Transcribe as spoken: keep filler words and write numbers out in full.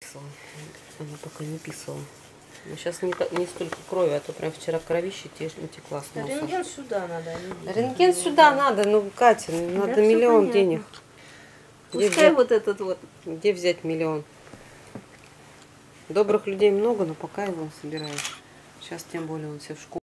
Она пока не писала. Но сейчас не, не столько крови, а то прям вчера кровище текла с носа. Рентген сюда надо. Рентген сюда надо, ну, Катя, надо да, миллион денег. Пускай где взять, вот этот вот. Где взять миллион? Добрых людей много, но пока его собираешь. Сейчас тем более он все в школу.